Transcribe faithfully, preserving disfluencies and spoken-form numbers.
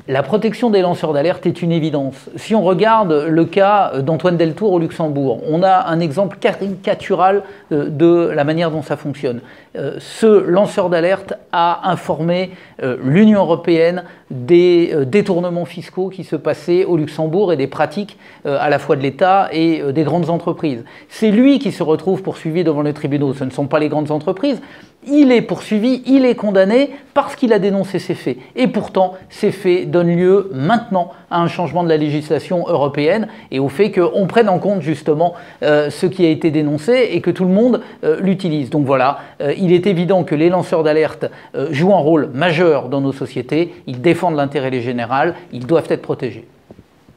La protection des lanceurs d'alerte est une évidence. Si on regarde le cas d'Antoine Deltour au Luxembourg, on a un exemple caricatural de la manière dont ça fonctionne. Ce lanceur d'alerte a informé l'Union européenne des détournements fiscaux qui se passaient au Luxembourg et des pratiques à la fois de l'État et des grandes entreprises. C'est lui qui se retrouve poursuivi devant les tribunaux, ce ne sont pas les grandes entreprises. Il est poursuivi, il est condamné parce qu'il a dénoncé ces faits. Et pourtant, ces faits donnent lieu maintenant à un changement de la législation européenne et au fait qu'on prenne en compte justement euh, ce qui a été dénoncé et que tout le monde euh, l'utilise. Donc voilà, euh, il est évident que les lanceurs d'alerte euh, jouent un rôle majeur dans nos sociétés, ils défendent l'intérêt général, ils doivent être protégés.